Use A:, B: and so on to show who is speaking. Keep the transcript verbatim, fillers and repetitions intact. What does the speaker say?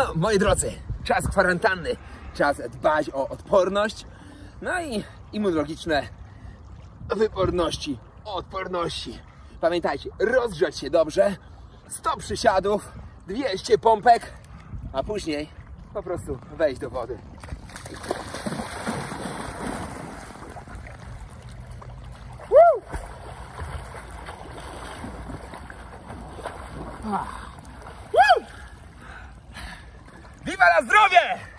A: No, moi drodzy, czas kwarantanny, czas dbać o odporność, no i immunologiczne wyporności, odporności. Pamiętajcie, rozgrzać się dobrze, sto przysiadów, dwieście pompek, a później po prostu wejść do wody. Woo! Woo! Viva la zdrowie!